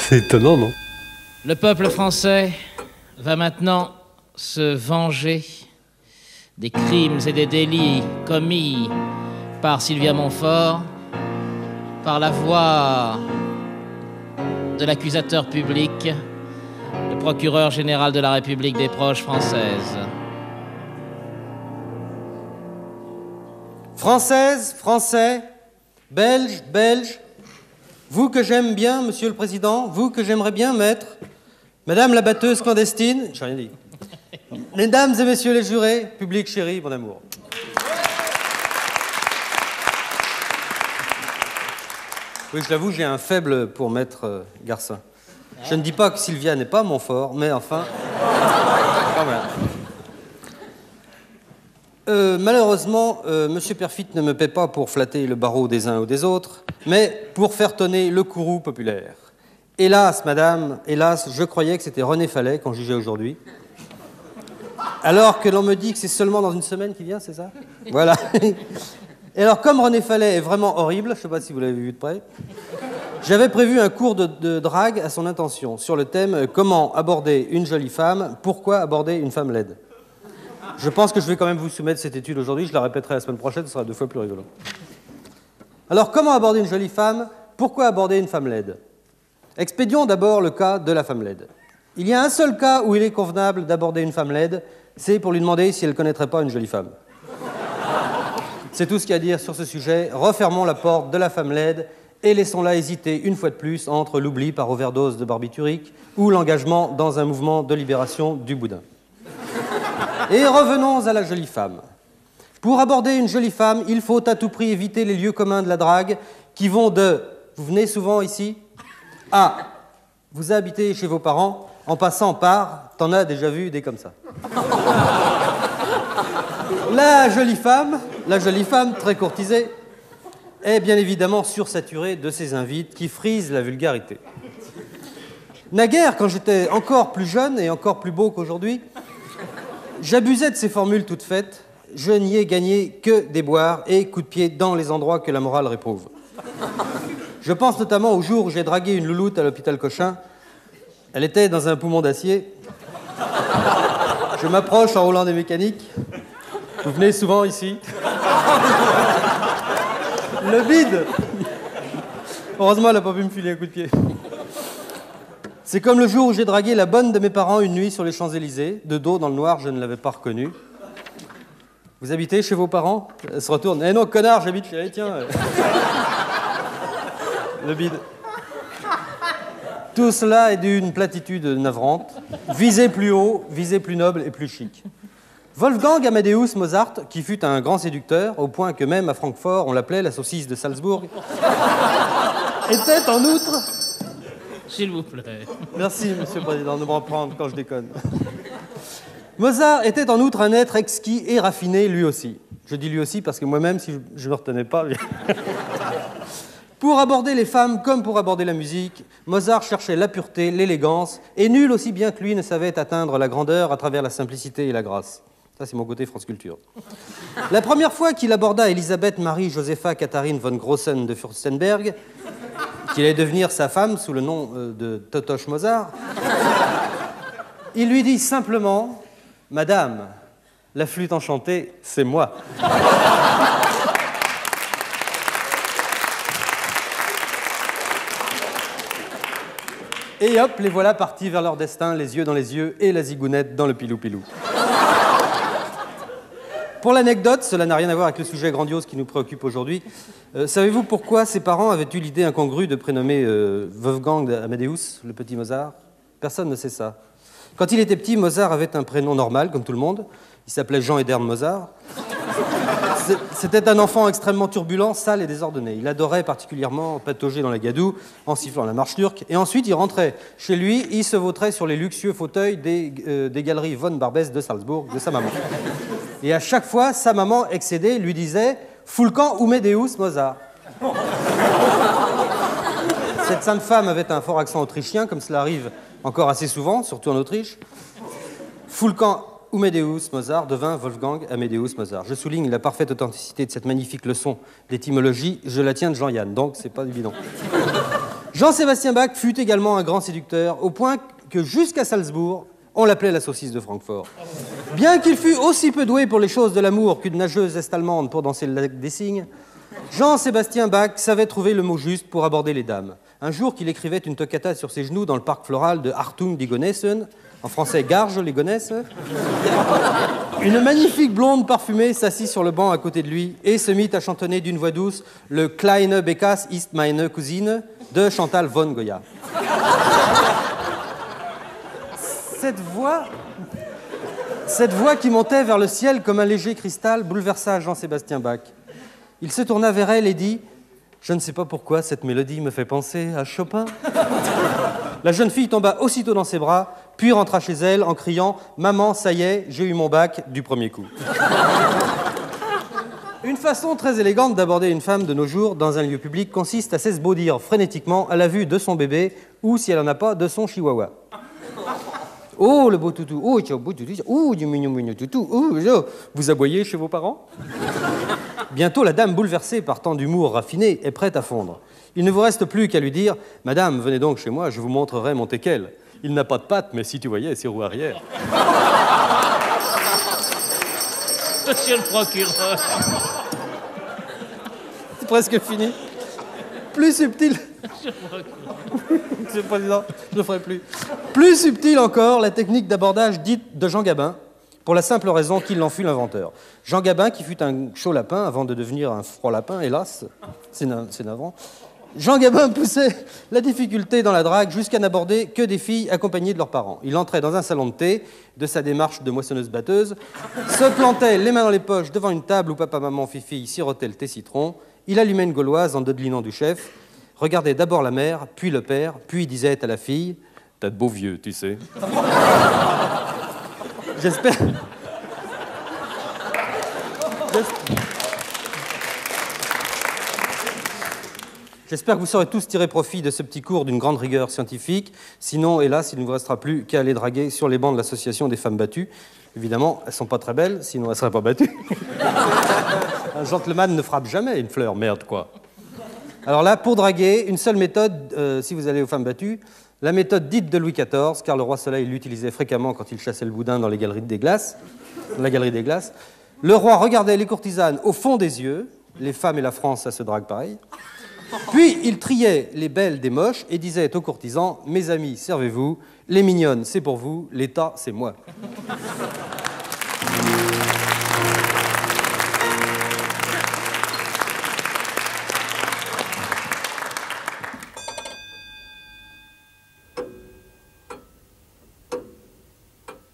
C'est étonnant, non? Le peuple français va maintenant se venger des crimes et des délits commis par Sylvia Montfort, par la voix de l'accusateur public, le procureur général de la République des Proches françaises. Françaises, Français, Belges, Belges, vous que j'aime bien, Monsieur le Président, vous que j'aimerais bien mettre, Madame la batteuse clandestine, j'ai rien dit, Mesdames et Messieurs les jurés, public chéri, mon amour. Oui, je l'avoue, j'ai un faible pour maître Garcin. Je ne dis pas que Sylvia n'est pas Montfort, mais enfin, quand même. Malheureusement, Monsieur Perfit ne me paie pas pour flatter le barreau des uns ou des autres, mais pour faire tonner le courroux populaire. Hélas, madame, hélas, je croyais que c'était René Fallet qu'on jugeait aujourd'hui. Alors que l'on me dit que c'est seulement dans une semaine qu'il vient, c'est ça? Voilà. Et alors, comme René Fallet est vraiment horrible, je ne sais pas si vous l'avez vu de près, j'avais prévu un cours de drague à son intention, sur le thème « Comment aborder une jolie femme, pourquoi aborder une femme laide ?» Je pense que je vais quand même vous soumettre cette étude aujourd'hui, je la répéterai la semaine prochaine, ce sera 2 fois plus rigolo. Alors, comment aborder une jolie femme, pourquoi aborder une femme laide? Expédions d'abord le cas de la femme laide. Il y a un seul cas où il est convenable d'aborder une femme laide, c'est pour lui demander si elle ne connaîtrait pas une jolie femme. C'est tout ce qu'il y a à dire sur ce sujet. Refermons la porte de la femme laide et laissons-la hésiter une fois de plus entre l'oubli par overdose de barbiturique ou l'engagement dans un mouvement de libération du boudin. Et revenons à la jolie femme. Pour aborder une jolie femme, il faut à tout prix éviter les lieux communs de la drague qui vont de « vous venez souvent ici ?» à « vous habitez chez vos parents ?» en passant par « t'en as déjà vu des comme ça ». La jolie femme très courtisée, est bien évidemment sursaturée de ces invites qui frisent la vulgarité. Naguère, quand j'étais encore plus jeune et encore plus beau qu'aujourd'hui, j'abusais de ces formules toutes faites. Je n'y ai gagné que des boires et coups de pied dans les endroits que la morale réprouve. Je pense notamment au jour où j'ai dragué une louloute à l'hôpital Cochin. Elle était dans un poumon d'acier. Je m'approche en roulant des mécaniques. Vous venez souvent ici. Le bide. Heureusement, elle n'a pas pu me filer un coup de pied. C'est comme le jour où j'ai dragué la bonne de mes parents une nuit sur les Champs-Élysées. De dos, dans le noir, je ne l'avais pas reconnue. Vous habitez chez vos parents? Elle se retourne. Eh non, connard, j'habite chez elle, tiens. Le bide. Tout cela est d'une platitude navrante. Visez plus haut, visez plus noble et plus chic. Wolfgang Amadeus Mozart, qui fut un grand séducteur, au point que même à Francfort, on l'appelait la saucisse de Salzbourg, était en outre... S'il vous plaît. Merci, Monsieur le Président, de me reprendre quand je déconne. Mozart était en outre un être exquis et raffiné, lui aussi. Je dis lui aussi parce que moi-même, si je ne me retenais pas... Pour aborder les femmes comme pour aborder la musique, Mozart cherchait la pureté, l'élégance, et nul aussi bien que lui ne savait atteindre la grandeur à travers la simplicité et la grâce. Ça, c'est mon côté France Culture. La première fois qu'il aborda Elisabeth Marie Josepha Katharine von Grossen de Fürstenberg, qui allait devenir sa femme sous le nom de Totoche Mozart, il lui dit simplement « Madame, la flûte enchantée, c'est moi ». Et hop, les voilà partis vers leur destin, les yeux dans les yeux et la zigounette dans le pilou-pilou. Pour l'anecdote, cela n'a rien à voir avec le sujet grandiose qui nous préoccupe aujourd'hui. Savez-vous pourquoi ses parents avaient eu l'idée incongrue de prénommer Wolfgang Amadeus, le petit Mozart? Personne ne sait ça. Quand il était petit, Mozart avait un prénom normal, comme tout le monde. Il s'appelait Jean Edern Mozart. C'était un enfant extrêmement turbulent, sale et désordonné. Il adorait particulièrement patauger dans la gadoue en sifflant la marche turque. Et ensuite, il rentrait chez lui, il se vautrait sur les luxueux fauteuils des galeries von Barbès de Salzbourg, de sa maman. Et à chaque fois, sa maman, excédée, lui disait « Fulcan Umedeus Mozart ». Cette sainte femme avait un fort accent autrichien, comme cela arrive encore assez souvent, surtout en Autriche. Fulcan Umedeus Mozart devint Wolfgang Amadeus Mozart. Je souligne la parfaite authenticité de cette magnifique leçon d'étymologie. Je la tiens de Jean-Yann, donc c'est pas évident. Jean-Sébastien Bach fut également un grand séducteur, au point que jusqu'à Salzbourg, on l'appelait la saucisse de Francfort. Bien qu'il fût aussi peu doué pour les choses de l'amour qu'une nageuse est-allemande pour danser le lac des cygnes, Jean-Sébastien Bach savait trouver le mot juste pour aborder les dames. Un jour qu'il écrivait une toccata sur ses genoux dans le parc floral de Hartung die Gonessen, en français Garges les Gonesse, une magnifique blonde parfumée s'assit sur le banc à côté de lui et se mit à chantonner d'une voix douce le Kleine Bekas ist meine Cousine de Chantal von Goya. Cette voix qui montait vers le ciel comme un léger cristal bouleversa Jean-Sébastien Bach. Il se tourna vers elle et dit « Je ne sais pas pourquoi cette mélodie me fait penser à Chopin. » La jeune fille tomba aussitôt dans ses bras, puis rentra chez elle en criant « Maman, ça y est, j'ai eu mon bac du premier coup. » Une façon très élégante d'aborder une femme de nos jours dans un lieu public consiste à s'esbaudir frénétiquement à la vue de son bébé ou, si elle n'en a pas, de son chihuahua. Oh, le beau toutou, oh, tu as beau toutou, oh, du mignon toutou, oh, vous aboyez chez vos parents? Bientôt, la dame, bouleversée par tant d'humour raffiné, est prête à fondre. Il ne vous reste plus qu'à lui dire « Madame, venez donc chez moi, je vous montrerai mon teckel. Il n'a pas de pattes, mais si tu voyais ses roues arrière. » Monsieur le procureur. C'est presque fini. Plus subtil. Monsieur le Président, je ne le ferai plus. Plus subtil encore, la technique d'abordage dite de Jean Gabin, pour la simple raison qu'il en fut l'inventeur. Jean Gabin, qui fut un chaud lapin avant de devenir un froid lapin, hélas, c'est navrant. Jean Gabin poussait la difficulté dans la drague jusqu'à n'aborder que des filles accompagnées de leurs parents. Il entrait dans un salon de thé, de sa démarche de moissonneuse-batteuse, se plantait les mains dans les poches devant une table où papa, maman, fifi sirotaient le thé citron. Il allumait une gauloise en dodelinant du chef, regardait d'abord la mère, puis le père, puis disait à la fille « T'as de beaux vieux, tu sais. » J'espère... J'espère que vous saurez tous tirer profit de ce petit cours d'une grande rigueur scientifique. Sinon, hélas, il ne vous restera plus qu'à aller draguer sur les bancs de l'association des femmes battues. Évidemment, elles ne sont pas très belles, sinon elles ne seraient pas battues. Un gentleman ne frappe jamais une fleur, merde quoi. Alors là, pour draguer, une seule méthode, si vous allez aux femmes battues, la méthode dite de Louis XIV, car le roi Soleil l'utilisait fréquemment quand il chassait le boudin dans les galeries des glaces, la galerie des glaces. Le roi regardait les courtisanes au fond des yeux, les femmes et la France, ça se drague pareil. Puis il triait les belles des moches et disait aux courtisans « Mes amis, servez-vous, les mignonnes, c'est pour vous, l'État, c'est moi. » C'est étonnant, non ?